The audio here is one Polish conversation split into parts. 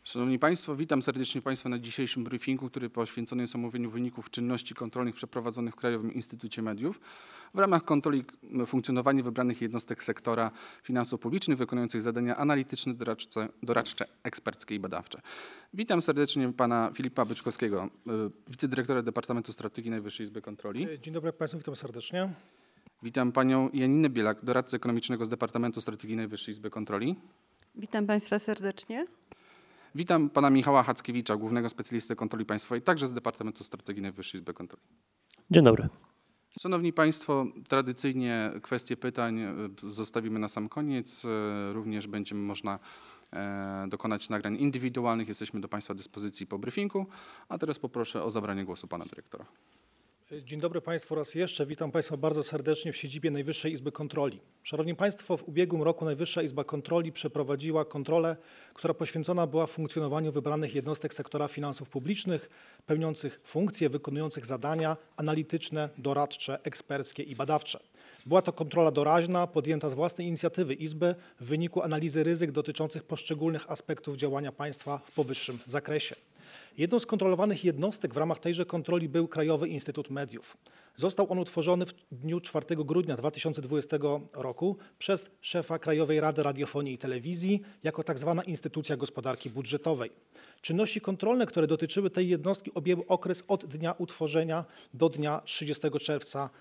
Szanowni Państwo, witam serdecznie Państwa na dzisiejszym briefingu, który poświęcony jest omówieniu wyników czynności kontrolnych przeprowadzonych w Krajowym Instytucie Mediów w ramach kontroli funkcjonowania wybranych jednostek sektora finansów publicznych wykonujących zadania analityczne, doradcze, eksperckie i badawcze. Witam serdecznie pana Filipa Byczkowskiego, wicedyrektora Departamentu Strategii Najwyższej Izby Kontroli. Dzień dobry Państwu, witam serdecznie. Witam panią Janinę Bielak, doradcę ekonomicznego z Departamentu Strategii Najwyższej Izby Kontroli. Witam Państwa serdecznie. Witam pana Michała Hackiewicza, głównego specjalisty kontroli państwowej, także z Departamentu Strategii Najwyższej Izby Kontroli. Dzień dobry. Szanowni Państwo, tradycyjnie kwestie pytań zostawimy na sam koniec. Również będzie można dokonać nagrań indywidualnych. Jesteśmy do Państwa dyspozycji po briefingu. A teraz poproszę o zabranie głosu pana dyrektora. Dzień dobry Państwu raz jeszcze. Witam Państwa bardzo serdecznie w siedzibie Najwyższej Izby Kontroli. Szanowni Państwo, w ubiegłym roku Najwyższa Izba Kontroli przeprowadziła kontrolę, która poświęcona była funkcjonowaniu wybranych jednostek sektora finansów publicznych, pełniących funkcje, wykonujących zadania analityczne, doradcze, eksperckie i badawcze. Była to kontrola doraźna, podjęta z własnej inicjatywy Izby w wyniku analizy ryzyk dotyczących poszczególnych aspektów działania państwa w powyższym zakresie. Jedną z kontrolowanych jednostek w ramach tejże kontroli był Krajowy Instytut Mediów. Został on utworzony w dniu 4 grudnia 2020 roku przez szefa Krajowej Rady Radiofonii i Telewizji jako tzw. instytucja gospodarki budżetowej. Czynności kontrolne, które dotyczyły tej jednostki, objęły okres od dnia utworzenia do dnia 30 czerwca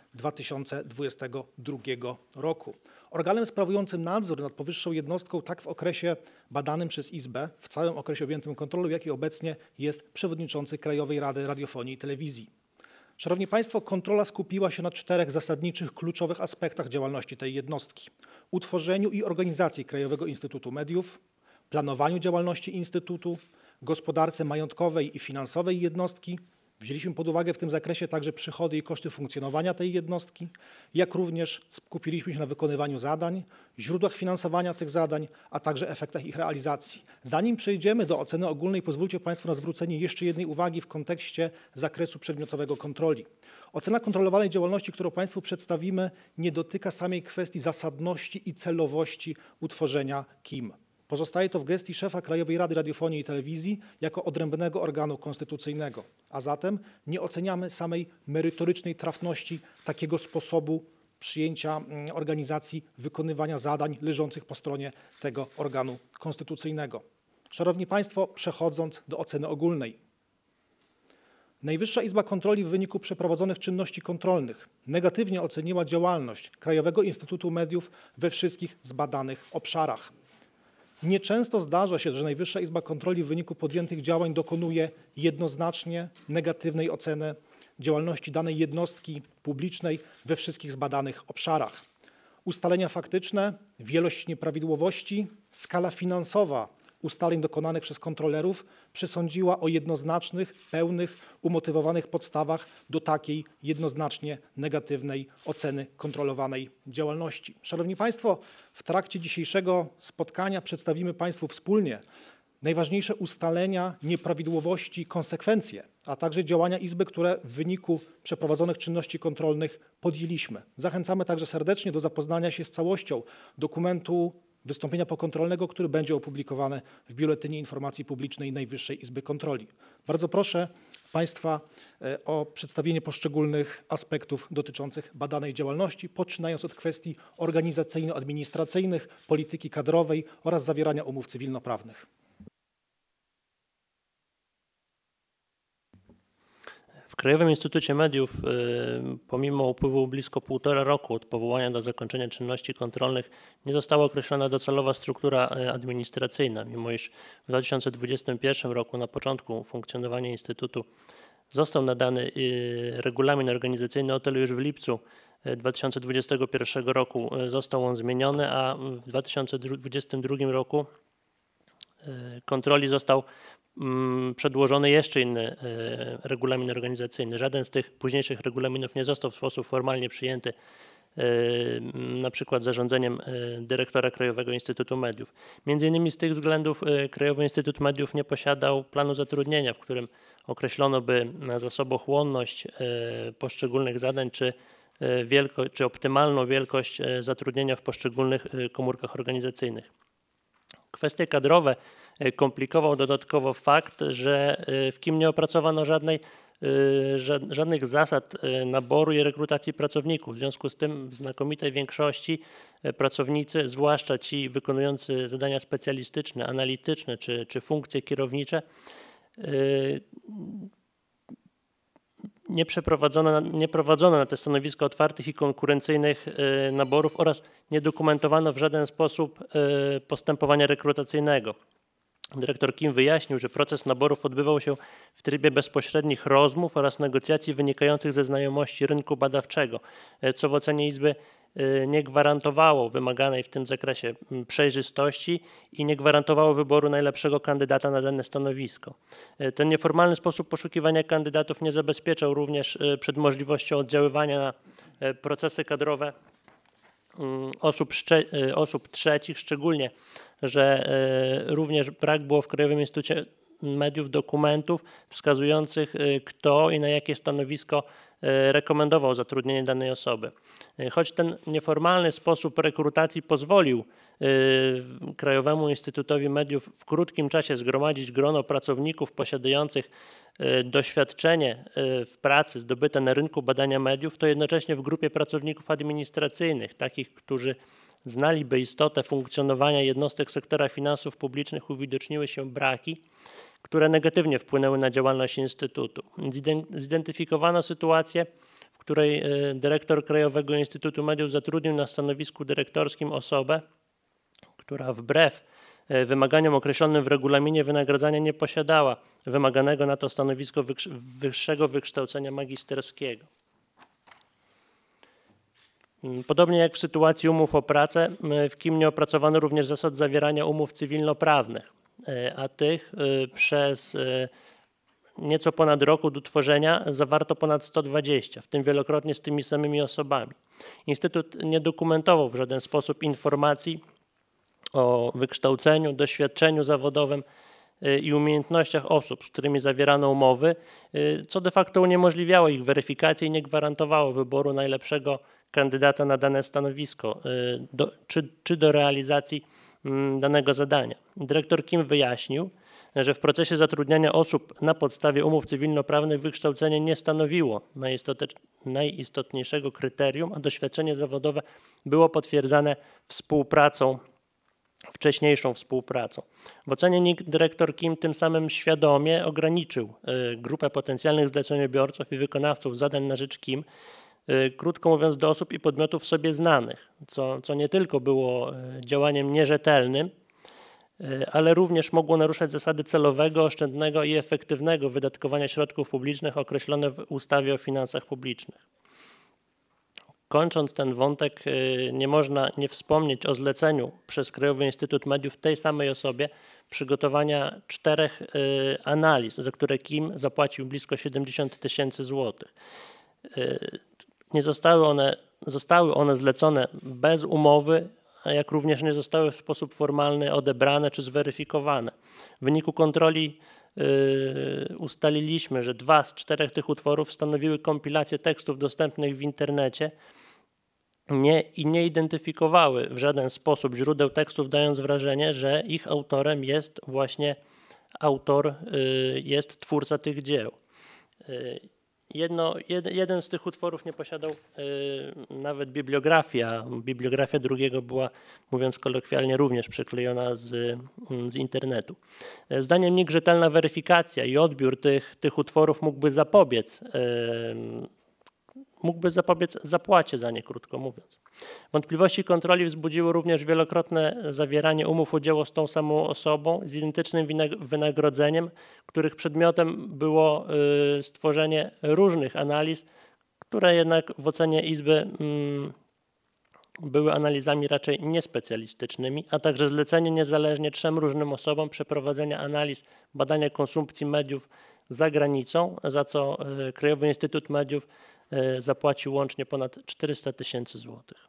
2022 roku. Organem sprawującym nadzór nad powyższą jednostką tak w okresie badanym przez Izbę, w całym okresie objętym kontrolą, jak i obecnie jest przewodniczący Krajowej Rady Radiofonii i Telewizji. Szanowni Państwo, kontrola skupiła się na 4 zasadniczych, kluczowych aspektach działalności tej jednostki: utworzeniu i organizacji Krajowego Instytutu Mediów, planowaniu działalności Instytutu, gospodarce majątkowej i finansowej jednostki. Wzięliśmy pod uwagę w tym zakresie także przychody i koszty funkcjonowania tej jednostki, jak również skupiliśmy się na wykonywaniu zadań, źródłach finansowania tych zadań, a także efektach ich realizacji. Zanim przejdziemy do oceny ogólnej, pozwólcie Państwo na zwrócenie jeszcze jednej uwagi w kontekście zakresu przedmiotowego kontroli. Ocena kontrolowanej działalności, którą Państwu przedstawimy, nie dotyka samej kwestii zasadności i celowości utworzenia KIM. Pozostaje to w gestii szefa Krajowej Rady Radiofonii i Telewizji jako odrębnego organu konstytucyjnego, a zatem nie oceniamy samej merytorycznej trafności takiego sposobu przyjęcia organizacji wykonywania zadań leżących po stronie tego organu konstytucyjnego. Szanowni Państwo, przechodząc do oceny ogólnej. Najwyższa Izba Kontroli w wyniku przeprowadzonych czynności kontrolnych negatywnie oceniła działalność Krajowego Instytutu Mediów we wszystkich zbadanych obszarach. Nieczęsto zdarza się, że Najwyższa Izba Kontroli w wyniku podjętych działań dokonuje jednoznacznie negatywnej oceny działalności danej jednostki publicznej we wszystkich zbadanych obszarach. Ustalenia faktyczne, wielość nieprawidłowości, skala finansowa ustaleń dokonanych przez kontrolerów przesądziła o jednoznacznych, pełnych, umotywowanych podstawach do takiej jednoznacznie negatywnej oceny kontrolowanej działalności. Szanowni Państwo, w trakcie dzisiejszego spotkania przedstawimy Państwu wspólnie najważniejsze ustalenia, nieprawidłowości, konsekwencje, a także działania Izby, które w wyniku przeprowadzonych czynności kontrolnych podjęliśmy. Zachęcamy także serdecznie do zapoznania się z całością dokumentu wystąpienia pokontrolnego, który będzie opublikowany w Biuletynie Informacji Publicznej Najwyższej Izby Kontroli. Bardzo proszę Państwa o przedstawienie poszczególnych aspektów dotyczących badanej działalności, poczynając od kwestii organizacyjno-administracyjnych, polityki kadrowej oraz zawierania umów cywilnoprawnych. W Krajowym Instytucie Mediów, pomimo upływu blisko 1,5 roku od powołania do zakończenia czynności kontrolnych, nie została określona docelowa struktura administracyjna, mimo iż w 2021 roku, na początku funkcjonowania Instytutu, został nadany regulamin organizacyjny, o tyle już w lipcu 2021 roku został on zmieniony, a w 2022 roku kontroli został przedłożony jeszcze inny regulamin organizacyjny. Żaden z tych późniejszych regulaminów nie został w sposób formalnie przyjęty, na przykład zarządzeniem dyrektora Krajowego Instytutu Mediów. Między innymi z tych względów Krajowy Instytut Mediów nie posiadał planu zatrudnienia, w którym określono by zasobochłonność poszczególnych zadań czy optymalną wielkość zatrudnienia w poszczególnych komórkach organizacyjnych. Kwestie kadrowe komplikował dodatkowo fakt, że w KIM nie opracowano żadnych zasad naboru i rekrutacji pracowników. W związku z tym w znakomitej większości pracownicy, zwłaszcza ci wykonujący zadania specjalistyczne, analityczne czy funkcje kierownicze, nie prowadzono na te stanowiska otwartych i konkurencyjnych naborów oraz nie dokumentowano w żaden sposób postępowania rekrutacyjnego. Dyrektor KIM wyjaśnił, że proces naborów odbywał się w trybie bezpośrednich rozmów oraz negocjacji wynikających ze znajomości rynku badawczego, co w ocenie Izby nie gwarantowało wymaganej w tym zakresie przejrzystości i nie gwarantowało wyboru najlepszego kandydata na dane stanowisko. Ten nieformalny sposób poszukiwania kandydatów nie zabezpieczał również przed możliwością oddziaływania na procesy kadrowe osób trzecich, szczególnie, że również brak było w Krajowym Instytucie Mediów dokumentów wskazujących, kto i na jakie stanowisko rekomendował zatrudnienie danej osoby. Choć ten nieformalny sposób rekrutacji pozwolił Krajowemu Instytutowi Mediów w krótkim czasie zgromadzić grono pracowników posiadających doświadczenie w pracy zdobyte na rynku badania mediów, to jednocześnie w grupie pracowników administracyjnych, takich, którzy znaliby istotę funkcjonowania jednostek sektora finansów publicznych, uwidoczniły się braki, które negatywnie wpłynęły na działalność Instytutu. Zidentyfikowano sytuację, w której dyrektor Krajowego Instytutu Mediów zatrudnił na stanowisku dyrektorskim osobę, która wbrew wymaganiom określonym w regulaminie wynagradzania nie posiadała wymaganego na to stanowisko wyższego wykształcenia magisterskiego. Podobnie jak w sytuacji umów o pracę, w KIM nie opracowano również zasad zawierania umów cywilnoprawnych, a tych przez nieco ponad rok od utworzenia zawarto ponad 120, w tym wielokrotnie z tymi samymi osobami. Instytut nie dokumentował w żaden sposób informacji o wykształceniu, doświadczeniu zawodowym i umiejętnościach osób, z którymi zawierano umowy, co de facto uniemożliwiało ich weryfikację i nie gwarantowało wyboru najlepszego kandydata na dane stanowisko czy do realizacji danego zadania. Dyrektor KIM wyjaśnił, że w procesie zatrudniania osób na podstawie umów cywilnoprawnych wykształcenie nie stanowiło najistotniejszego kryterium, a doświadczenie zawodowe było potwierdzane wcześniejszą współpracą. W ocenie NIK dyrektor KIM tym samym świadomie ograniczył grupę potencjalnych zleceniobiorców i wykonawców zadań na rzecz KIM, krótko mówiąc, do osób i podmiotów sobie znanych, co nie tylko było działaniem nierzetelnym, ale również mogło naruszać zasady celowego, oszczędnego i efektywnego wydatkowania środków publicznych określone w ustawie o finansach publicznych. Kończąc ten wątek, nie można nie wspomnieć o zleceniu przez Krajowy Instytut Mediów tej samej osobie przygotowania 4 analiz, za które KIM zapłacił blisko 70 000 złotych. Zostały one zlecone bez umowy, jak również nie zostały w sposób formalny odebrane czy zweryfikowane. W wyniku kontroli ustaliliśmy, że 2 z 4 tych utworów stanowiły kompilacje tekstów dostępnych w internecie i nie identyfikowały w żaden sposób źródeł tekstów, dając wrażenie, że ich autorem jest właśnie jest twórca tych dzieł. Jeden z tych utworów nie posiadał nawet bibliografii, a bibliografia drugiego była, mówiąc kolokwialnie, również przyklejona z internetu. Zdaniem NIK rzetelna weryfikacja i odbiór tych utworów mógłby zapobiec zapłacie za nie, krótko mówiąc. Wątpliwości kontroli wzbudziło również wielokrotne zawieranie umów o dzieło z tą samą osobą z identycznym wynagrodzeniem, których przedmiotem było stworzenie różnych analiz, które jednak w ocenie Izby były analizami raczej niespecjalistycznymi, a także zlecenie niezależnie 3 różnym osobom przeprowadzenia analiz badania konsumpcji mediów za granicą, za co Krajowy Instytut Mediów zapłacił łącznie ponad 400 000 złotych.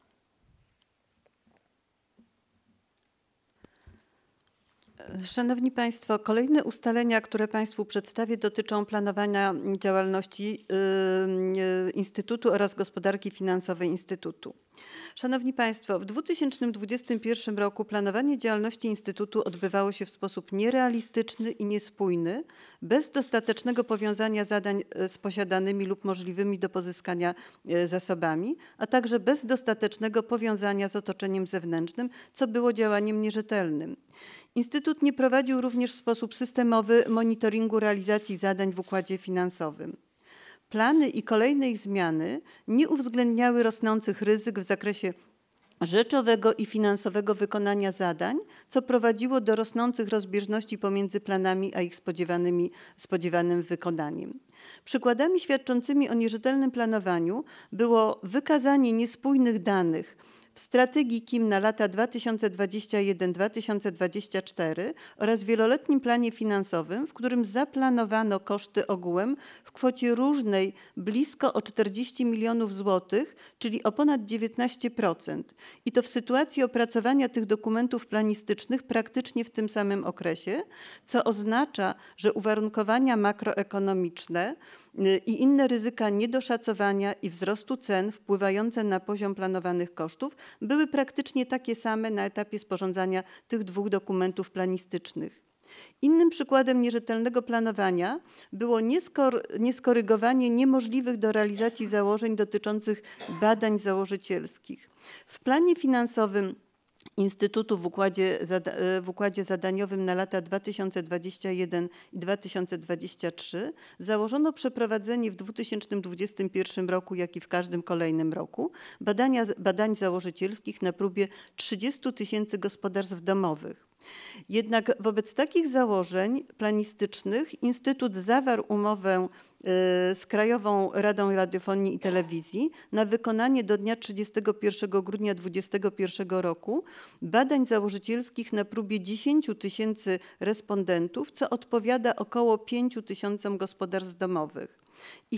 Szanowni Państwo, kolejne ustalenia, które Państwu przedstawię, dotyczą planowania działalności Instytutu oraz gospodarki finansowej Instytutu. Szanowni Państwo, w 2021 roku planowanie działalności Instytutu odbywało się w sposób nierealistyczny i niespójny, bez dostatecznego powiązania zadań z posiadanymi lub możliwymi do pozyskania zasobami, a także bez dostatecznego powiązania z otoczeniem zewnętrznym, co było działaniem nierzetelnym. Instytut nie prowadził również w sposób systemowy monitoringu realizacji zadań w układzie finansowym. Plany i kolejne ich zmiany nie uwzględniały rosnących ryzyk w zakresie rzeczowego i finansowego wykonania zadań, co prowadziło do rosnących rozbieżności pomiędzy planami a ich spodziewanym wykonaniem. Przykładami świadczącymi o nierzetelnym planowaniu było wykazanie niespójnych danych w strategii KIM na lata 2021-2024 oraz wieloletnim planie finansowym, w którym zaplanowano koszty ogółem w kwocie różnej blisko o 40 milionów złotych, czyli o ponad 19%. I to w sytuacji opracowania tych dokumentów planistycznych praktycznie w tym samym okresie, co oznacza, że uwarunkowania makroekonomiczne i inne ryzyka niedoszacowania i wzrostu cen wpływające na poziom planowanych kosztów były praktycznie takie same na etapie sporządzania tych dwóch dokumentów planistycznych. Innym przykładem nierzetelnego planowania było nieskorygowanie niemożliwych do realizacji założeń dotyczących badań założycielskich. W planie finansowym Instytutu w układzie zadaniowym na lata 2021 i 2023 założono przeprowadzenie w 2021 roku, jak i w każdym kolejnym roku badań założycielskich na próbie 30 000 gospodarstw domowych. Jednak wobec takich założeń planistycznych Instytut zawarł umowę z Krajową Radą Radiofonii i Telewizji na wykonanie do dnia 31 grudnia 2021 roku badań założycielskich na próbie 10 000 respondentów, co odpowiada około 5 000 gospodarstw domowych. I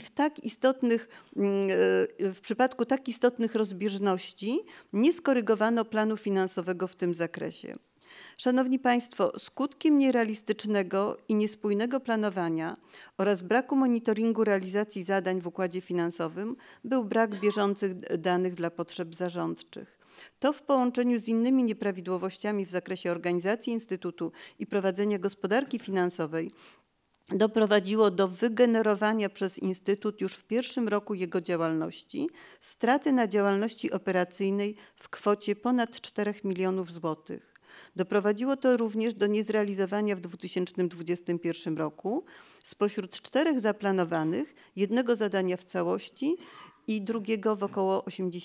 w przypadku tak istotnych rozbieżności nie skorygowano planu finansowego w tym zakresie. Szanowni Państwo, skutkiem nierealistycznego i niespójnego planowania oraz braku monitoringu realizacji zadań w układzie finansowym był brak bieżących danych dla potrzeb zarządczych. To w połączeniu z innymi nieprawidłowościami w zakresie organizacji Instytutu i prowadzenia gospodarki finansowej doprowadziło do wygenerowania przez Instytut już w pierwszym roku jego działalności straty na działalności operacyjnej w kwocie ponad 4 milionów złotych. Doprowadziło to również do niezrealizowania w 2021 roku spośród 4 zaplanowanych jednego zadania w całości i drugiego w około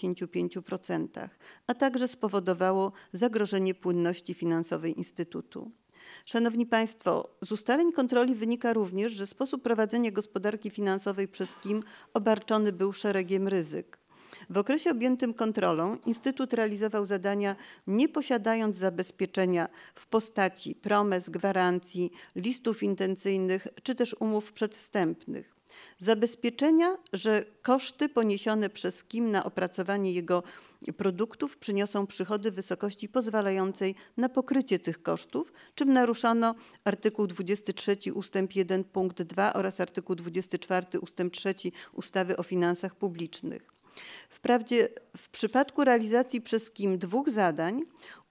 85%, a także spowodowało zagrożenie płynności finansowej Instytutu. Szanowni Państwo, z ustaleń kontroli wynika również, że sposób prowadzenia gospodarki finansowej przez KIM obarczony był szeregiem ryzyk. W okresie objętym kontrolą Instytut realizował zadania nie posiadając zabezpieczenia w postaci promes, gwarancji, listów intencyjnych czy też umów przedwstępnych. Zabezpieczenia, że koszty poniesione przez KIM na opracowanie jego produktów przyniosą przychody w wysokości pozwalającej na pokrycie tych kosztów, czym naruszono artykuł 23 ust. 1 punkt 2 oraz artykuł 24 ust. 3 ustawy o finansach publicznych. Wprawdzie w przypadku realizacji przez KIM 2 zadań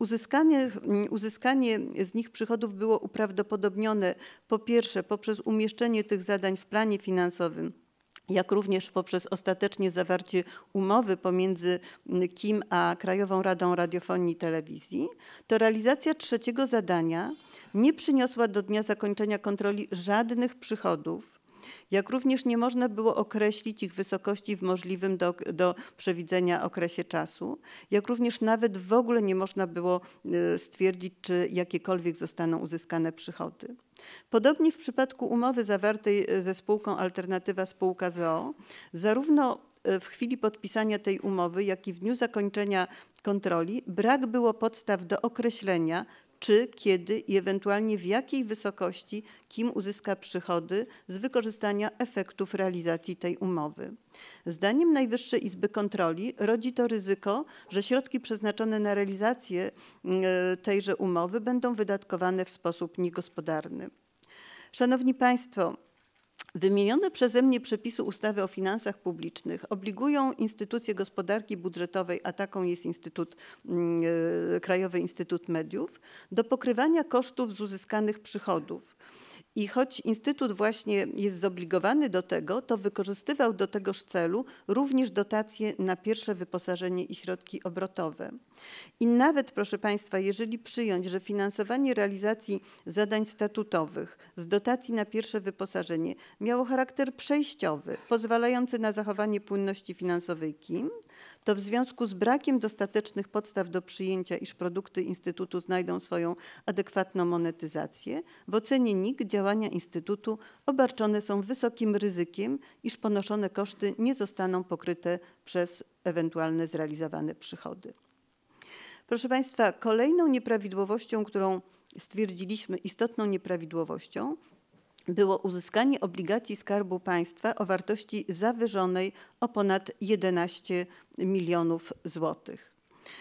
uzyskanie z nich przychodów było uprawdopodobnione po pierwsze poprzez umieszczenie tych zadań w planie finansowym, jak również poprzez ostatecznie zawarcie umowy pomiędzy KIM a Krajową Radą Radiofonii i Telewizji, to realizacja 3 zadania nie przyniosła do dnia zakończenia kontroli żadnych przychodów, jak również nie można było określić ich wysokości w możliwym do przewidzenia okresie czasu, jak również nawet w ogóle nie można było stwierdzić, czy jakiekolwiek zostaną uzyskane przychody. Podobnie w przypadku umowy zawartej ze spółką Alternatywa Spółka z o.o. zarówno w chwili podpisania tej umowy, jak i w dniu zakończenia kontroli brak było podstaw do określenia, czy, kiedy i ewentualnie w jakiej wysokości KIM uzyska przychody z wykorzystania efektów realizacji tej umowy. Zdaniem Najwyższej Izby Kontroli rodzi to ryzyko, że środki przeznaczone na realizację tejże umowy będą wydatkowane w sposób niegospodarny. Szanowni Państwo, Wymienione przeze mnie przepisy ustawy o finansach publicznych obligują instytucje gospodarki budżetowej, a taką jest Krajowy Instytut Mediów, do pokrywania kosztów z uzyskanych przychodów. I choć Instytut właśnie jest zobligowany do tego, to wykorzystywał do tegoż celu również dotacje na pierwsze wyposażenie i środki obrotowe. I nawet, proszę Państwa, jeżeli przyjąć, że finansowanie realizacji zadań statutowych z dotacji na pierwsze wyposażenie miało charakter przejściowy, pozwalający na zachowanie płynności finansowej KIM, to w związku z brakiem dostatecznych podstaw do przyjęcia, iż produkty Instytutu znajdą swoją adekwatną monetyzację, w ocenie NIK działania Instytutu obarczone są wysokim ryzykiem, iż ponoszone koszty nie zostaną pokryte przez ewentualne zrealizowane przychody. Proszę Państwa, kolejną nieprawidłowością, którą stwierdziliśmy istotną nieprawidłowością, było uzyskanie obligacji Skarbu Państwa o wartości zawyżonej o ponad 11 milionów złotych.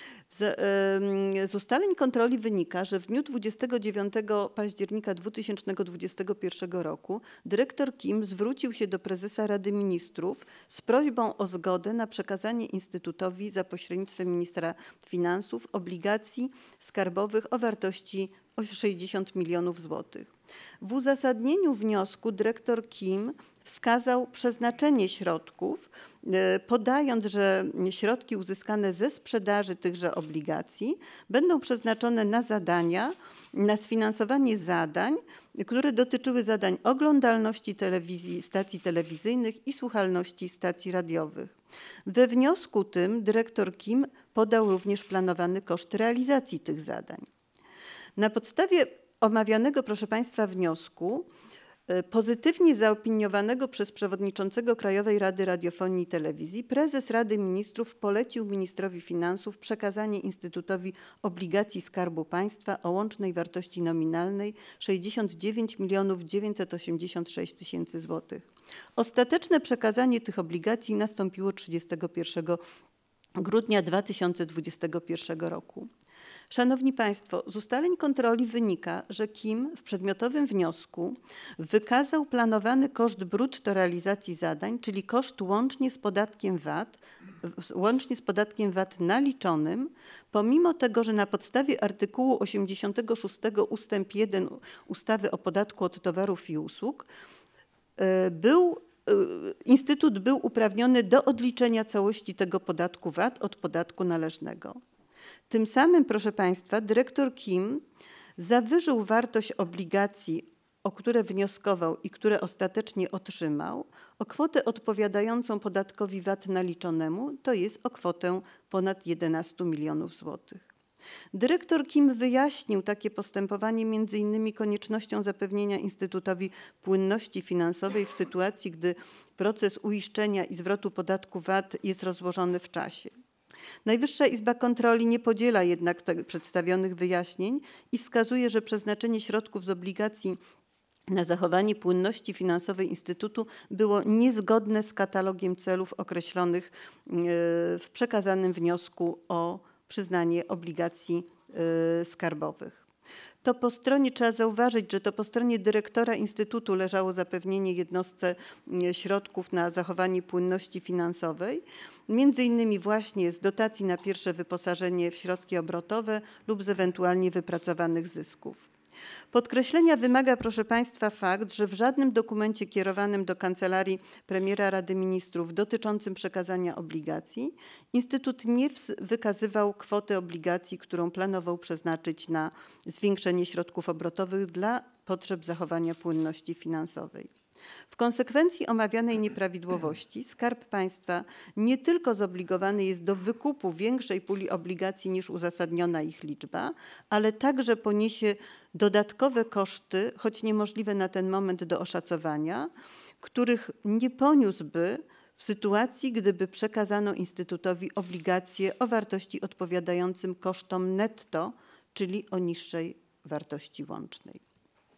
Z ustaleń kontroli wynika, że w dniu 29 października 2021 roku dyrektor KIM zwrócił się do prezesa Rady Ministrów z prośbą o zgodę na przekazanie Instytutowi za pośrednictwem ministra finansów obligacji skarbowych o wartości o 60 milionów złotych. W uzasadnieniu wniosku dyrektor KIM wskazał przeznaczenie środków, podając, że środki uzyskane ze sprzedaży tychże obligacji będą przeznaczone na zadania, na sfinansowanie zadań, które dotyczyły zadań oglądalności telewizji, stacji telewizyjnych i słuchalności stacji radiowych. We wniosku tym dyrektor KIM podał również planowany koszt realizacji tych zadań. Na podstawie omawianego, proszę Państwa, wniosku, pozytywnie zaopiniowanego przez przewodniczącego Krajowej Rady Radiofonii i Telewizji, prezes Rady Ministrów polecił ministrowi finansów przekazanie Instytutowi obligacji Skarbu Państwa o łącznej wartości nominalnej 69 986 tysięcy złotych. Ostateczne przekazanie tych obligacji nastąpiło 31 grudnia 2021 roku. Szanowni Państwo, z ustaleń kontroli wynika, że KIM w przedmiotowym wniosku wykazał planowany koszt brutto realizacji zadań, czyli koszt łącznie z podatkiem VAT naliczonym, pomimo tego, że na podstawie artykułu 86 ustęp 1 ustawy o podatku od towarów i usług Instytut był uprawniony do odliczenia całości tego podatku VAT od podatku należnego. Tym samym, proszę Państwa, dyrektor KIM zawyżył wartość obligacji, o które wnioskował i które ostatecznie otrzymał, o kwotę odpowiadającą podatkowi VAT naliczonemu, to jest o kwotę ponad 11 milionów złotych. Dyrektor KIM wyjaśnił takie postępowanie m.in. koniecznością zapewnienia Instytutowi płynności finansowej w sytuacji, gdy proces uiszczenia i zwrotu podatku VAT jest rozłożony w czasie. Najwyższa Izba Kontroli nie podziela jednak przedstawionych wyjaśnień i wskazuje, że przeznaczenie środków z obligacji na zachowanie płynności finansowej Instytutu było niezgodne z katalogiem celów określonych w przekazanym wniosku o przyznanie obligacji skarbowych. Trzeba zauważyć, że to po stronie dyrektora Instytutu leżało zapewnienie jednostce środków na zachowanie płynności finansowej, między innymi właśnie z dotacji na pierwsze wyposażenie w środki obrotowe lub z ewentualnie wypracowanych zysków. Podkreślenia wymaga, proszę Państwa, fakt, że w żadnym dokumencie kierowanym do Kancelarii Premiera Rady Ministrów dotyczącym przekazania obligacji Instytut nie wykazywał kwoty obligacji, którą planował przeznaczyć na zwiększenie środków obrotowych dla potrzeb zachowania płynności finansowej. W konsekwencji omawianej nieprawidłowości Skarb Państwa nie tylko zobligowany jest do wykupu większej puli obligacji niż uzasadniona ich liczba, ale także poniesie dodatkowe koszty, choć niemożliwe na ten moment do oszacowania, których nie poniósłby w sytuacji, gdyby przekazano Instytutowi obligacje o wartości odpowiadającym kosztom netto, czyli o niższej wartości łącznej.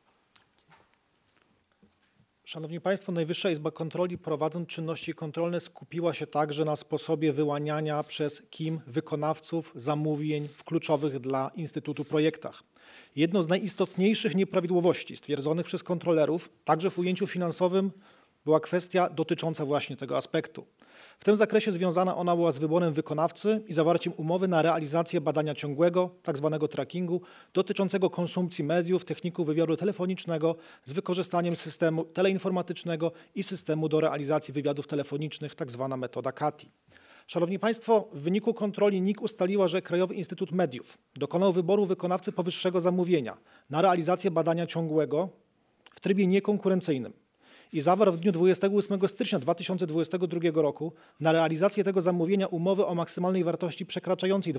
Szanowni Państwo, Najwyższa Izba Kontroli, prowadząc czynności kontrolne, skupiła się także na sposobie wyłaniania przez KIM wykonawców zamówień w kluczowych dla Instytutu projektach. Jedną z najistotniejszych nieprawidłowości stwierdzonych przez kontrolerów, także w ujęciu finansowym, była kwestia dotycząca właśnie tego aspektu. W tym zakresie związana ona była z wyborem wykonawcy i zawarciem umowy na realizację badania ciągłego, tzw. trackingu, dotyczącego konsumpcji mediów, techników wywiadu telefonicznego z wykorzystaniem systemu teleinformatycznego i systemu do realizacji wywiadów telefonicznych, tzw. metoda CATI. Szanowni Państwo, w wyniku kontroli NIK ustaliła, że Krajowy Instytut Mediów dokonał wyboru wykonawcy powyższego zamówienia na realizację badania ciągłego w trybie niekonkurencyjnym i zawarł w dniu 28 stycznia 2022 roku na realizację tego zamówienia umowę o maksymalnej wartości przekraczającej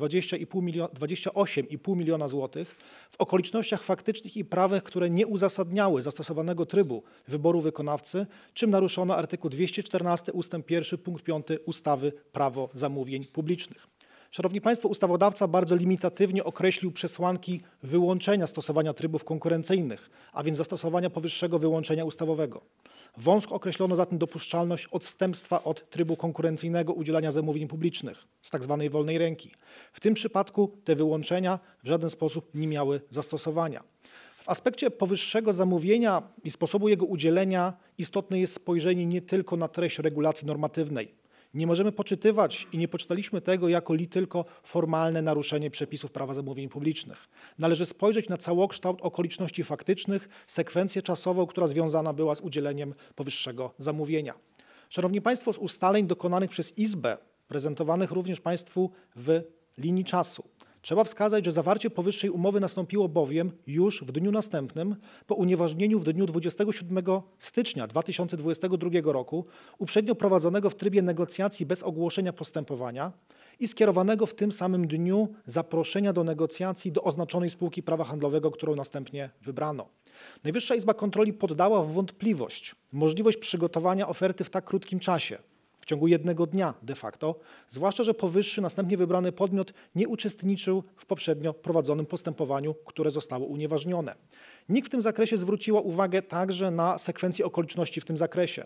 28,5 miliona złotych w okolicznościach faktycznych i prawnych, które nie uzasadniały zastosowanego trybu wyboru wykonawcy, czym naruszono artykuł 214 ust. 1 punkt 5 ustawy Prawo zamówień publicznych. Szanowni Państwo, ustawodawca bardzo limitatywnie określił przesłanki wyłączenia stosowania trybów konkurencyjnych, a więc zastosowania powyższego wyłączenia ustawowego. Wąsko określono zatem dopuszczalność odstępstwa od trybu konkurencyjnego udzielania zamówień publicznych z tzw. wolnej ręki. W tym przypadku te wyłączenia w żaden sposób nie miały zastosowania. W aspekcie powyższego zamówienia i sposobu jego udzielenia istotne jest spojrzenie nie tylko na treść regulacji normatywnej. Nie możemy poczytywać i nie poczytaliśmy tego jako tylko formalne naruszenie przepisów prawa zamówień publicznych. Należy spojrzeć na całokształt okoliczności faktycznych, sekwencję czasową, która związana była z udzieleniem powyższego zamówienia. Szanowni Państwo, z ustaleń dokonanych przez Izbę, prezentowanych również Państwu w linii czasu, trzeba wskazać, że zawarcie powyższej umowy nastąpiło bowiem już w dniu następnym po unieważnieniu w dniu 27 stycznia 2022 roku uprzednio prowadzonego w trybie negocjacji bez ogłoszenia postępowania i skierowanego w tym samym dniu zaproszenia do negocjacji do oznaczonej spółki prawa handlowego, którą następnie wybrano. Najwyższa Izba Kontroli poddała w wątpliwość możliwość przygotowania oferty w tak krótkim czasie, w ciągu jednego dnia de facto, zwłaszcza, że powyższy następnie wybrany podmiot nie uczestniczył w poprzednio prowadzonym postępowaniu, które zostało unieważnione. NIK w tym zakresie zwróciła uwagę także na sekwencję okoliczności w tym zakresie.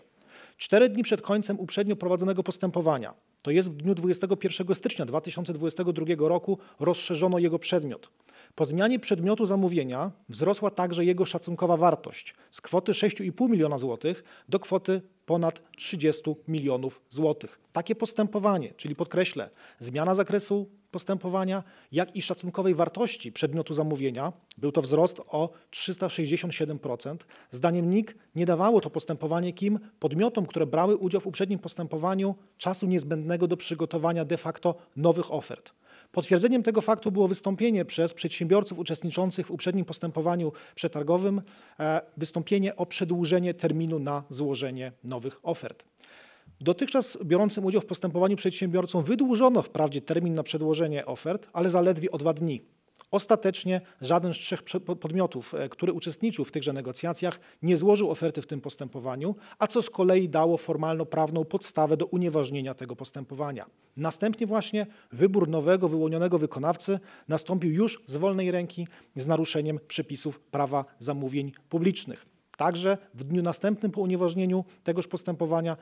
4 dni przed końcem uprzednio prowadzonego postępowania, to jest w dniu 21 stycznia 2022 roku, rozszerzono jego przedmiot. Po zmianie przedmiotu zamówienia wzrosła także jego szacunkowa wartość z kwoty 6,5 miliona złotych do kwoty ponad 30 milionów złotych. Takie postępowanie, czyli podkreślę, zmiana zakresu postępowania, jak i szacunkowej wartości przedmiotu zamówienia, był to wzrost o 367%. Zdaniem NIK nie dawało to postępowanie podmiotom, które brały udział w uprzednim postępowaniu, czasu niezbędnego do przygotowania de facto nowych ofert. Potwierdzeniem tego faktu było wystąpienie przez przedsiębiorców uczestniczących w uprzednim postępowaniu przetargowym, wystąpienie o przedłużenie terminu na złożenie nowych ofert. Dotychczas biorącym udział w postępowaniu przedsiębiorcom wydłużono wprawdzie termin na przedłożenie ofert, ale zaledwie o 2 dni. Ostatecznie żaden z 3 podmiotów, który uczestniczył w tychże negocjacjach, nie złożył oferty w tym postępowaniu, a co z kolei dało formalno-prawną podstawę do unieważnienia tego postępowania. Następnie właśnie wybór nowego, wyłonionego wykonawcy nastąpił już z wolnej ręki z naruszeniem przepisów prawa zamówień publicznych. Także w dniu następnym po unieważnieniu tegoż postępowania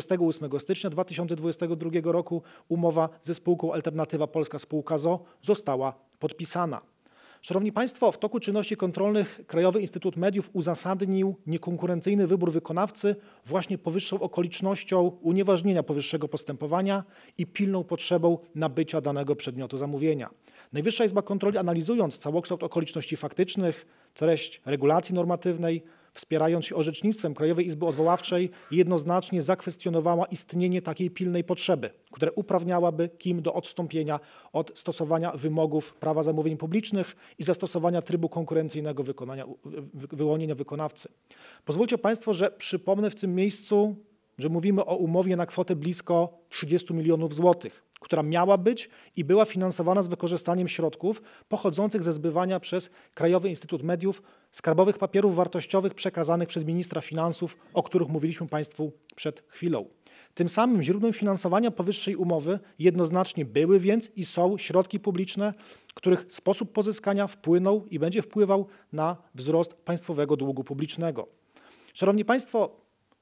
28 stycznia 2022 roku umowa ze spółką Alternatywa Polska Spółka z o.o. została podpisana. Szanowni Państwo, w toku czynności kontrolnych Krajowy Instytut Mediów uzasadnił niekonkurencyjny wybór wykonawcy właśnie powyższą okolicznością unieważnienia powyższego postępowania i pilną potrzebą nabycia danego przedmiotu zamówienia. Najwyższa Izba Kontroli, analizując całokształt okoliczności faktycznych, treść regulacji normatywnej, wspierając się orzecznictwem Krajowej Izby Odwoławczej, jednoznacznie zakwestionowała istnienie takiej pilnej potrzeby, która uprawniałaby do odstąpienia od stosowania wymogów prawa zamówień publicznych i zastosowania trybu konkurencyjnego wyłonienia wykonawcy. Pozwólcie Państwo, że przypomnę w tym miejscu, że mówimy o umowie na kwotę blisko 30 milionów złotych, która miała być i była finansowana z wykorzystaniem środków pochodzących ze zbywania przez Krajowy Instytut Mediów skarbowych papierów wartościowych przekazanych przez ministra finansów, o których mówiliśmy Państwu przed chwilą. Tym samym źródłem finansowania powyższej umowy jednoznacznie były więc i są środki publiczne, których sposób pozyskania wpłynął i będzie wpływał na wzrost państwowego długu publicznego. Szanowni Państwo,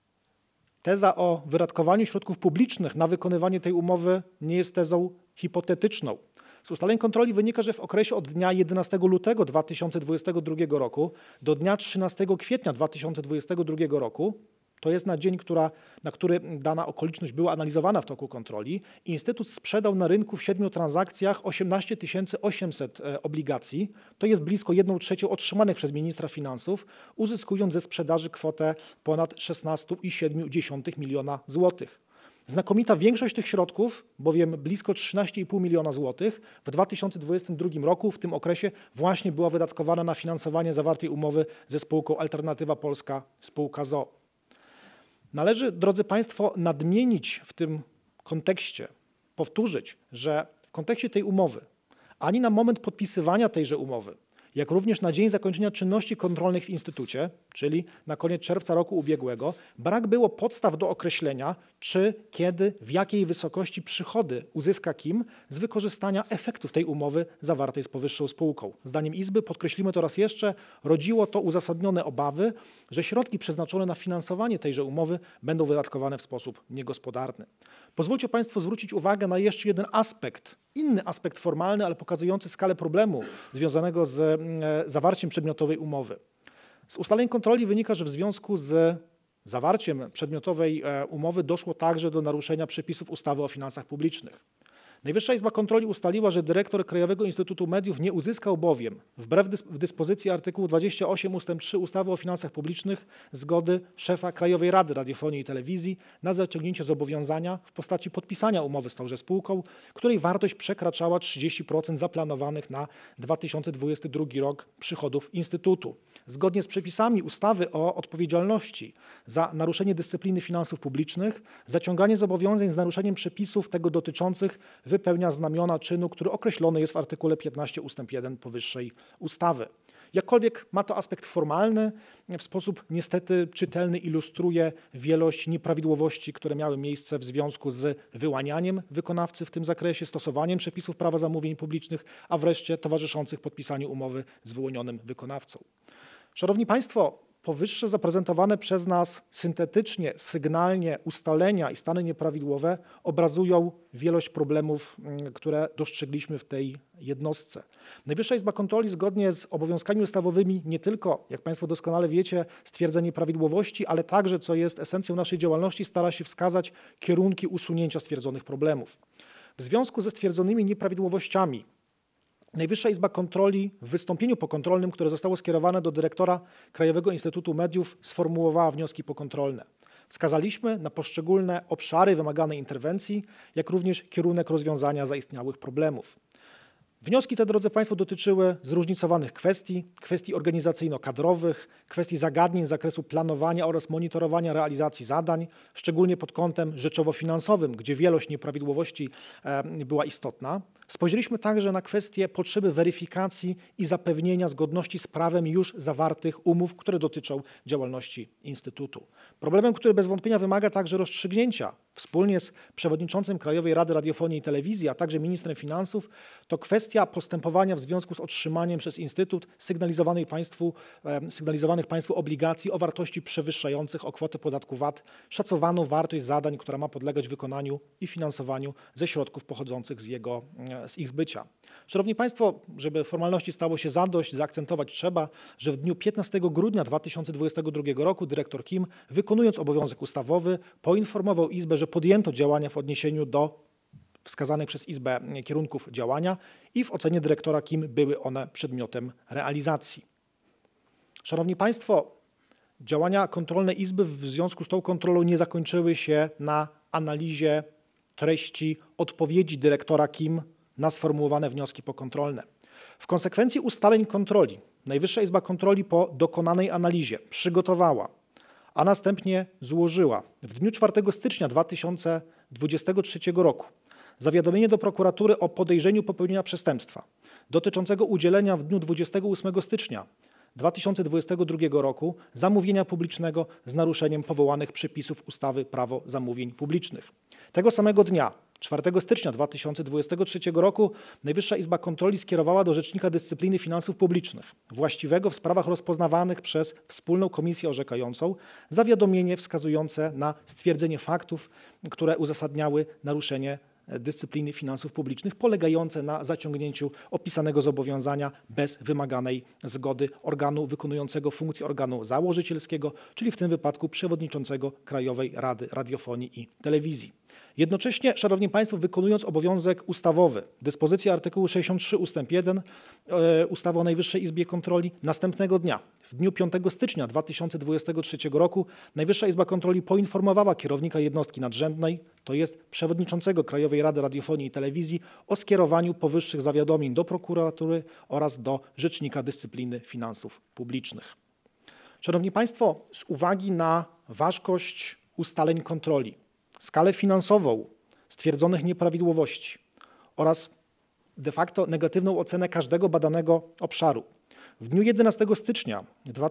teza o wydatkowaniu środków publicznych na wykonywanie tej umowy nie jest tezą hipotetyczną. Z ustaleń kontroli wynika, że w okresie od dnia 11 lutego 2022 roku do dnia 13 kwietnia 2022 roku To jest na dzień, na który dana okoliczność była analizowana w toku kontroli. Instytut sprzedał na rynku w 7 transakcjach 18 800 obligacji. To jest blisko 1/3 otrzymanych przez ministra finansów, uzyskując ze sprzedaży kwotę ponad 16,7 miliona złotych. Znakomita większość tych środków, bowiem blisko 13,5 miliona złotych w 2022 roku, w tym okresie właśnie była wydatkowana na finansowanie zawartej umowy ze spółką Alternatywa Polska, spółka z o.o. Należy, drodzy Państwo, nadmienić w tym kontekście, powtórzyć, że w kontekście tej umowy ani na moment podpisywania tejże umowy, jak również na dzień zakończenia czynności kontrolnych w Instytucie, czyli na koniec czerwca roku ubiegłego, brak było podstaw do określenia, czy, kiedy, w jakiej wysokości przychody uzyska KIM z wykorzystania efektów tej umowy zawartej z powyższą spółką. Zdaniem Izby, podkreślimy to raz jeszcze, rodziło to uzasadnione obawy, że środki przeznaczone na finansowanie tejże umowy będą wydatkowane w sposób niegospodarny. Pozwólcie Państwo zwrócić uwagę na jeszcze jeden aspekt, inny aspekt formalny, ale pokazujący skalę problemu związanego z zawarciem przedmiotowej umowy. Z ustaleń kontroli wynika, że w związku z zawarciem przedmiotowej umowy doszło także do naruszenia przepisów ustawy o finansach publicznych. Najwyższa Izba Kontroli ustaliła, że dyrektor Krajowego Instytutu Mediów nie uzyskał bowiem, wbrew dyspozycji artykułu 28 ust. 3 ustawy o finansach publicznych, zgody szefa Krajowej Rady Radiofonii i Telewizji na zaciągnięcie zobowiązania w postaci podpisania umowy z tąże spółką, której wartość przekraczała 30% zaplanowanych na 2022 rok przychodów Instytutu. Zgodnie z przepisami ustawy o odpowiedzialności za naruszenie dyscypliny finansów publicznych, zaciąganie zobowiązań z naruszeniem przepisów tego dotyczących wypełnia znamiona czynu, który określony jest w artykule 15 ust. 1 powyższej ustawy. Jakkolwiek ma to aspekt formalny, w sposób niestety czytelny ilustruje wielość nieprawidłowości, które miały miejsce w związku z wyłanianiem wykonawcy w tym zakresie, stosowaniem przepisów prawa zamówień publicznych, a wreszcie towarzyszących podpisaniu umowy z wyłonionym wykonawcą. Szanowni Państwo, powyższe zaprezentowane przez nas syntetycznie, sygnalnie ustalenia i stany nieprawidłowe obrazują wielość problemów, które dostrzegliśmy w tej jednostce. Najwyższa Izba Kontroli zgodnie z obowiązkami ustawowymi nie tylko, jak Państwo doskonale wiecie, stwierdza nieprawidłowości, ale także, co jest esencją naszej działalności, stara się wskazać kierunki usunięcia stwierdzonych problemów. W związku ze stwierdzonymi nieprawidłowościami Najwyższa Izba Kontroli w wystąpieniu pokontrolnym, które zostało skierowane do dyrektora Krajowego Instytutu Mediów, sformułowała wnioski pokontrolne. Wskazaliśmy na poszczególne obszary wymaganej interwencji, jak również kierunek rozwiązania zaistniałych problemów. Wnioski te, drodzy Państwo, dotyczyły zróżnicowanych kwestii organizacyjno-kadrowych, kwestii zagadnień z zakresu planowania oraz monitorowania realizacji zadań, szczególnie pod kątem rzeczowo-finansowym, gdzie wielość nieprawidłowości była istotna. Spojrzeliśmy także na kwestie potrzeby weryfikacji i zapewnienia zgodności z prawem już zawartych umów, które dotyczą działalności Instytutu. Problemem, który bez wątpienia wymaga także rozstrzygnięcia wspólnie z przewodniczącym Krajowej Rady Radiofonii i Telewizji, a także ministrem finansów, to kwestia postępowania w związku z otrzymaniem przez Instytut sygnalizowanych Państwu obligacji o wartości przewyższających o kwotę podatku VAT szacowaną wartość zadań, która ma podlegać wykonaniu i finansowaniu ze środków pochodzących z ich zbycia. Szanowni Państwo, żeby formalności stało się zadość, zaakcentować trzeba, że w dniu 15 grudnia 2022 roku dyrektor KIM, wykonując obowiązek ustawowy, poinformował Izbę, że podjęto działania w odniesieniu do wskazanych przez Izbę kierunków działania i w ocenie dyrektora KIM były one przedmiotem realizacji. Szanowni Państwo, działania kontrolne Izby w związku z tą kontrolą nie zakończyły się na analizie treści odpowiedzi dyrektora KIM na sformułowane wnioski pokontrolne. W konsekwencji ustaleń kontroli Najwyższa Izba Kontroli po dokonanej analizie przygotowała, a następnie złożyła w dniu 4 stycznia 2023 roku zawiadomienie do prokuratury o podejrzeniu popełnienia przestępstwa dotyczącego udzielenia w dniu 28 stycznia 2022 roku zamówienia publicznego z naruszeniem powołanych przepisów ustawy Prawo zamówień publicznych. Tego samego dnia, 4 stycznia 2023 roku, Najwyższa Izba Kontroli skierowała do Rzecznika Dyscypliny Finansów Publicznych, właściwego w sprawach rozpoznawanych przez Wspólną Komisję Orzekającą, zawiadomienie wskazujące na stwierdzenie faktów, które uzasadniały naruszenie Dyscypliny Finansów Publicznych polegające na zaciągnięciu opisanego zobowiązania bez wymaganej zgody organu wykonującego funkcję organu założycielskiego, czyli w tym wypadku przewodniczącego Krajowej Rady Radiofonii i Telewizji. Jednocześnie, Szanowni Państwo, wykonując obowiązek ustawowy, dyspozycja artykułu 63 ust. 1 ustawy o Najwyższej Izbie Kontroli, następnego dnia, w dniu 5 stycznia 2023 roku, Najwyższa Izba Kontroli poinformowała kierownika jednostki nadrzędnej, to jest przewodniczącego Krajowej Rady Radiofonii i Telewizji, o skierowaniu powyższych zawiadomień do prokuratury oraz do Rzecznika Dyscypliny Finansów Publicznych. Szanowni Państwo, z uwagi na ważkość ustaleń kontroli, skalę finansową stwierdzonych nieprawidłowości oraz de facto negatywną ocenę każdego badanego obszaru. W dniu 11 stycznia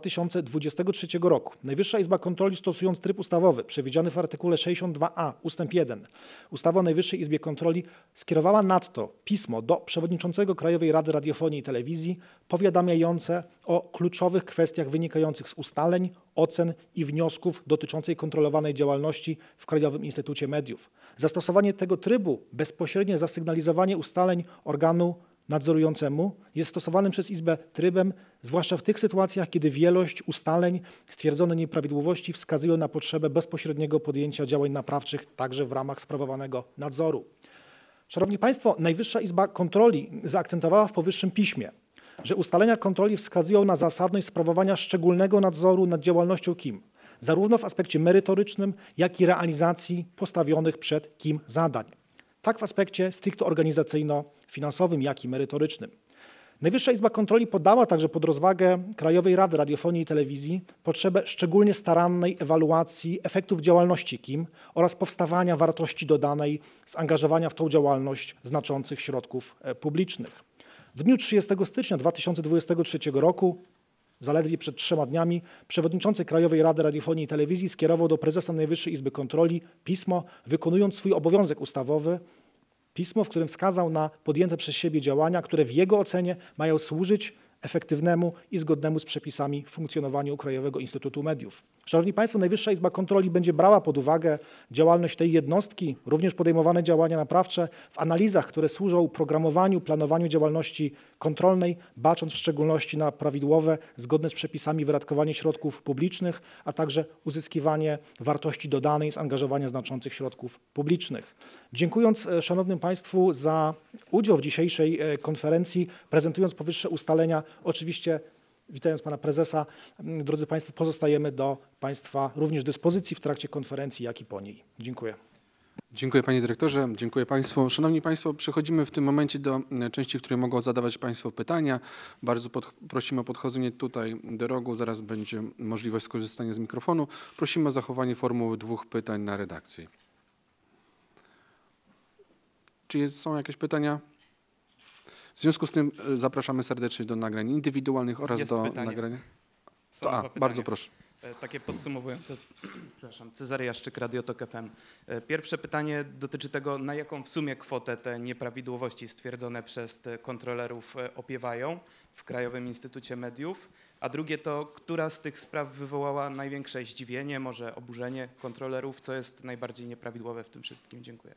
2023 roku Najwyższa Izba Kontroli, stosując tryb ustawowy przewidziany w artykule 62a ust. 1 ustawy o Najwyższej Izbie Kontroli, skierowała nadto pismo do przewodniczącego Krajowej Rady Radiofonii i Telewizji powiadamiające o kluczowych kwestiach wynikających z ustaleń, ocen i wniosków dotyczących kontrolowanej działalności w Krajowym Instytucie Mediów. Zastosowanie tego trybu, bezpośrednie zasygnalizowanie ustaleń organu nadzorującemu jest stosowanym przez Izbę trybem, zwłaszcza w tych sytuacjach, kiedy wielość ustaleń, stwierdzone nieprawidłowości wskazują na potrzebę bezpośredniego podjęcia działań naprawczych także w ramach sprawowanego nadzoru. Szanowni Państwo, Najwyższa Izba Kontroli zaakcentowała w powyższym piśmie, że ustalenia kontroli wskazują na zasadność sprawowania szczególnego nadzoru nad działalnością KIM, zarówno w aspekcie merytorycznym, jak i realizacji postawionych przed KIM zadań. Tak w aspekcie stricte organizacyjno-finansowym, jak i merytorycznym. Najwyższa Izba Kontroli podała także pod rozwagę Krajowej Rady Radiofonii i Telewizji potrzebę szczególnie starannej ewaluacji efektów działalności KIM oraz powstawania wartości dodanej z angażowania w tą działalność znaczących środków publicznych. W dniu 30 stycznia 2023 roku, zaledwie przed 3 dniami, przewodniczący Krajowej Rady Radiofonii i Telewizji skierował do prezesa Najwyższej Izby Kontroli pismo, wykonując swój obowiązek ustawowy, pismo, w którym wskazał na podjęte przez siebie działania, które w jego ocenie mają służyć efektywnemu i zgodnemu z przepisami funkcjonowaniu Krajowego Instytutu Mediów. Szanowni Państwo, Najwyższa Izba Kontroli będzie brała pod uwagę działalność tej jednostki, również podejmowane działania naprawcze w analizach, które służą programowaniu, planowaniu działalności kontrolnej, bacząc w szczególności na prawidłowe, zgodne z przepisami wydatkowanie środków publicznych, a także uzyskiwanie wartości dodanej z angażowania znaczących środków publicznych. Dziękując Szanownym Państwu za udział w dzisiejszej konferencji, prezentując powyższe ustalenia, oczywiście witając Pana Prezesa, drodzy Państwo, pozostajemy do Państwa również dyspozycji w trakcie konferencji, jak i po niej. Dziękuję. Dziękuję Panie Dyrektorze, dziękuję Państwu. Szanowni Państwo, przechodzimy w tym momencie do części, w której mogą zadawać Państwo pytania. Bardzo prosimy o podchodzenie tutaj do rogu, zaraz będzie możliwość skorzystania z mikrofonu. Prosimy o zachowanie formuły 2 pytań na redakcji. Czy są jakieś pytania? W związku z tym zapraszamy serdecznie do nagrań indywidualnych oraz Jest do pytanie. nagrania. Bardzo proszę. Takie podsumowujące. Przepraszam, Cezary Jaszczyk, Radio Tok FM. Pierwsze pytanie dotyczy tego, na jaką w sumie kwotę te nieprawidłowości stwierdzone przez kontrolerów opiewają w Krajowym Instytucie Mediów, a drugie to, która z tych spraw wywołała największe zdziwienie, może oburzenie kontrolerów, co jest najbardziej nieprawidłowe w tym wszystkim? Dziękuję.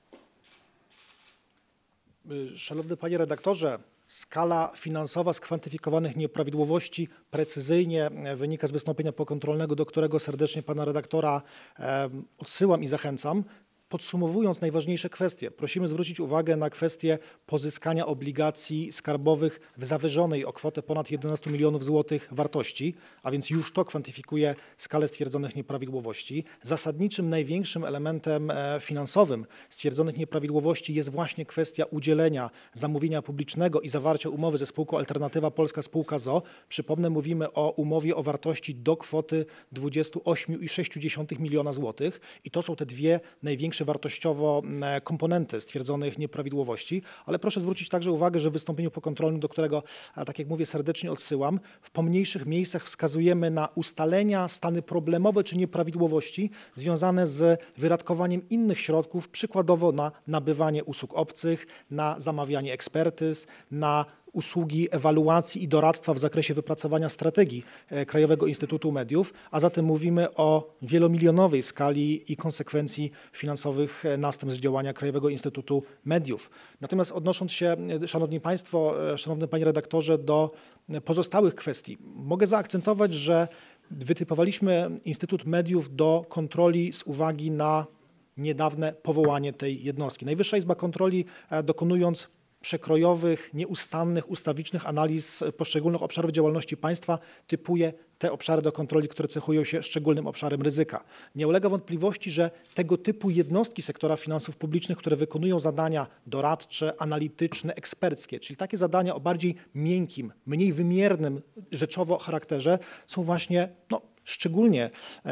Szanowny Panie Redaktorze, skala finansowa skwantyfikowanych nieprawidłowości precyzyjnie wynika z wystąpienia pokontrolnego, do którego serdecznie Pana Redaktora odsyłam i zachęcam. Podsumowując najważniejsze kwestie, prosimy zwrócić uwagę na kwestię pozyskania obligacji skarbowych w zawyżonej o kwotę ponad 11 milionów złotych wartości, a więc już to kwantyfikuje skalę stwierdzonych nieprawidłowości. Zasadniczym, największym elementem finansowym stwierdzonych nieprawidłowości jest właśnie kwestia udzielenia zamówienia publicznego i zawarcia umowy ze spółką Alternatywa Polska Spółka z o.o. Przypomnę, mówimy o umowie o wartości do kwoty 28,6 miliona złotych i to są te dwie największe wartościowo komponenty stwierdzonych nieprawidłowości, ale proszę zwrócić także uwagę, że w wystąpieniu pokontrolnym, do którego, tak jak mówię, serdecznie odsyłam, w pomniejszych miejscach wskazujemy na ustalenia, stany problemowe czy nieprawidłowości związane z wydatkowaniem innych środków, przykładowo na nabywanie usług obcych, na zamawianie ekspertyz, na usługi ewaluacji i doradztwa w zakresie wypracowania strategii Krajowego Instytutu Mediów, a zatem mówimy o wielomilionowej skali i konsekwencji finansowych następstw działania Krajowego Instytutu Mediów. Natomiast odnosząc się, Szanowni Państwo, Szanowny Panie Redaktorze, do pozostałych kwestii, mogę zaakcentować, że wytypowaliśmy Instytut Mediów do kontroli z uwagi na niedawne powołanie tej jednostki. Najwyższa Izba Kontroli, dokonując przekrojowych, nieustannych, ustawicznych analiz poszczególnych obszarów działalności państwa, typuje te obszary do kontroli, które cechują się szczególnym obszarem ryzyka. Nie ulega wątpliwości, że tego typu jednostki sektora finansów publicznych, które wykonują zadania doradcze, analityczne, eksperckie, czyli takie zadania o bardziej miękkim, mniej wymiernym rzeczowo charakterze, są właśnie szczególnie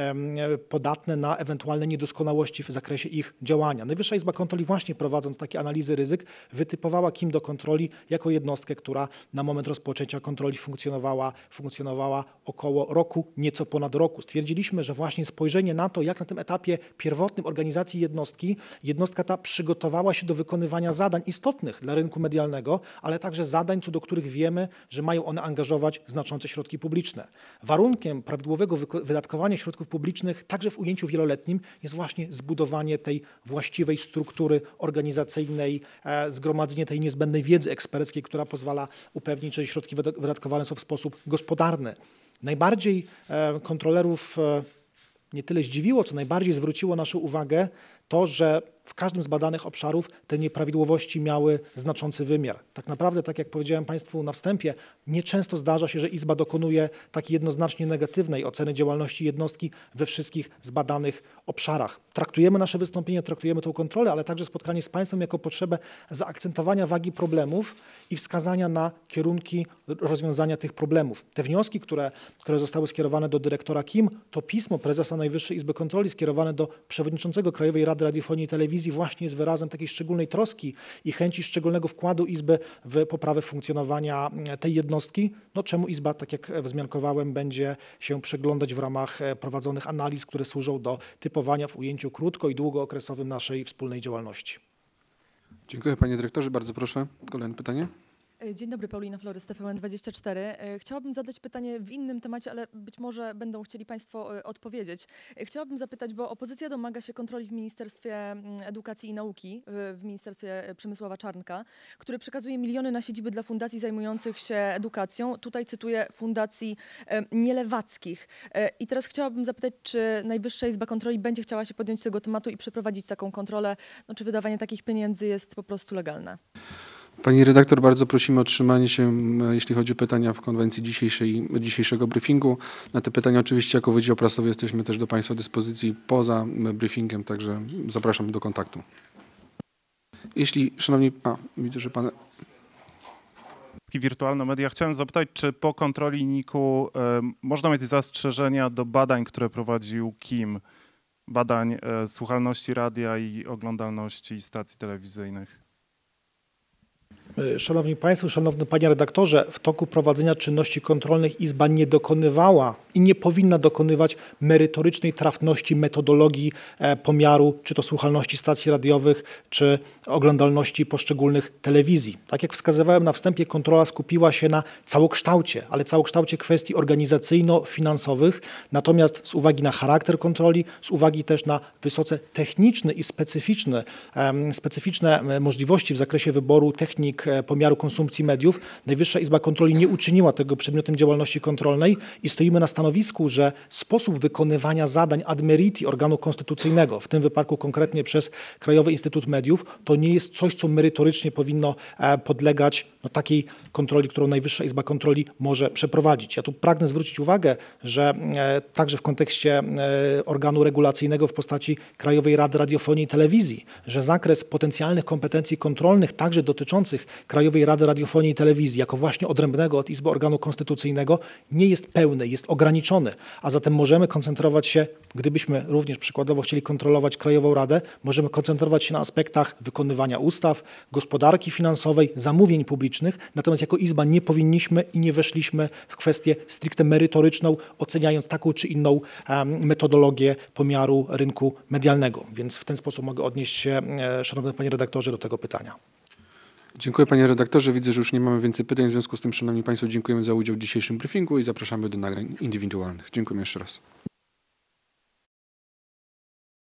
podatne na ewentualne niedoskonałości w zakresie ich działania. Najwyższa Izba Kontroli właśnie prowadząc takie analizy ryzyk wytypowała KIM do kontroli jako jednostkę, która na moment rozpoczęcia kontroli funkcjonowała około roku, nieco ponad roku. Stwierdziliśmy, że właśnie spojrzenie na to, jak na tym etapie pierwotnym organizacji jednostki, jednostka ta przygotowała się do wykonywania zadań istotnych dla rynku medialnego, ale także zadań, co do których wiemy, że mają one angażować znaczące środki publiczne. Warunkiem prawidłowego wydatkowania środków publicznych, także w ujęciu wieloletnim, jest właśnie zbudowanie tej właściwej struktury organizacyjnej, zgromadzenie tej niezbędnej wiedzy eksperckiej, która pozwala upewnić, że środki wydatkowane są w sposób gospodarny. Najbardziej kontrolerów nie tyle zdziwiło, co najbardziej zwróciło naszą uwagę to, że w każdym z badanych obszarów te nieprawidłowości miały znaczący wymiar. Tak naprawdę, tak jak powiedziałem Państwu na wstępie, nieczęsto zdarza się, że Izba dokonuje takiej jednoznacznie negatywnej oceny działalności jednostki we wszystkich zbadanych obszarach. Traktujemy nasze wystąpienie, traktujemy tę kontrolę, ale także spotkanie z Państwem jako potrzebę zaakcentowania wagi problemów i wskazania na kierunki rozwiązania tych problemów. Te wnioski, które zostały skierowane do dyrektora KIM, to pismo prezesa Najwyższej Izby Kontroli skierowane do przewodniczącego Krajowej Rady Radiofonii i Telewizji właśnie jest wyrazem takiej szczególnej troski i chęci szczególnego wkładu Izby w poprawę funkcjonowania tej jednostki, czemu Izba, tak jak wzmiankowałem, będzie się przyglądać w ramach prowadzonych analiz, które służą do typowania w ujęciu krótko- i długookresowym naszej wspólnej działalności. Dziękuję panie dyrektorze. Bardzo proszę. Kolejne pytanie. Dzień dobry, Paulina Flores, TVN24. Chciałabym zadać pytanie w innym temacie, ale być może będą chcieli Państwo odpowiedzieć. Chciałabym zapytać, bo opozycja domaga się kontroli w Ministerstwie Edukacji i Nauki, w Ministerstwie Przemysława Czarnka, który przekazuje miliony na siedziby dla fundacji zajmujących się edukacją. Tutaj cytuję fundacji nielewackich. I teraz chciałabym zapytać, czy Najwyższa Izba Kontroli będzie chciała się podjąć tego tematu i przeprowadzić taką kontrolę, czy wydawanie takich pieniędzy jest po prostu legalne? Pani redaktor, bardzo prosimy o trzymanie się, jeśli chodzi o pytania w konwencji dzisiejszego briefingu. Na te pytania oczywiście jako Wydział Prasowy jesteśmy też do Państwa dyspozycji poza briefingiem, także zapraszam do kontaktu. Jeśli, szanowni, widzę, że pan... Wirtualne media. Chciałem zapytać, czy po kontroli NIK-u można mieć zastrzeżenia do badań, które prowadził KIM, badań słuchalności radia i oglądalności stacji telewizyjnych? Szanowni Państwo, Szanowny Panie Redaktorze, w toku prowadzenia czynności kontrolnych Izba nie dokonywała i nie powinna dokonywać merytorycznej trafności metodologii pomiaru, czy to słuchalności stacji radiowych, czy oglądalności poszczególnych telewizji. Tak jak wskazywałem na wstępie, kontrola skupiła się na całokształcie, ale całokształcie kwestii organizacyjno-finansowych, natomiast z uwagi na charakter kontroli, z uwagi też na wysoce techniczny i specyficzne możliwości w zakresie wyboru technik pomiaru konsumpcji mediów, Najwyższa Izba Kontroli nie uczyniła tego przedmiotem działalności kontrolnej i stoimy na stanowisku, że sposób wykonywania zadań ad meriti organu konstytucyjnego, w tym wypadku konkretnie przez Krajowy Instytut Mediów, to nie jest coś, co merytorycznie powinno podlegać takiej kontroli, którą Najwyższa Izba Kontroli może przeprowadzić. Ja tu pragnę zwrócić uwagę, że także w kontekście organu regulacyjnego w postaci Krajowej Rady Radiofonii i Telewizji, że zakres potencjalnych kompetencji kontrolnych, także dotyczących Krajowej Rady Radiofonii i Telewizji, jako właśnie odrębnego od Izby organu konstytucyjnego, nie jest pełny, jest ograniczony, a zatem możemy koncentrować się, gdybyśmy również przykładowo chcieli kontrolować Krajową Radę, możemy koncentrować się na aspektach wykonywania ustaw, gospodarki finansowej, zamówień publicznych, natomiast jako Izba nie powinniśmy i nie weszliśmy w kwestię stricte merytoryczną, oceniając taką czy inną metodologię pomiaru rynku medialnego. Więc w ten sposób mogę odnieść się, szanowny panie redaktorze, do tego pytania. Dziękuję panie redaktorze. Widzę, że już nie mamy więcej pytań. W związku z tym, szanowni państwo, dziękujemy za udział w dzisiejszym briefingu i zapraszamy do nagrań indywidualnych. Dziękuję jeszcze raz.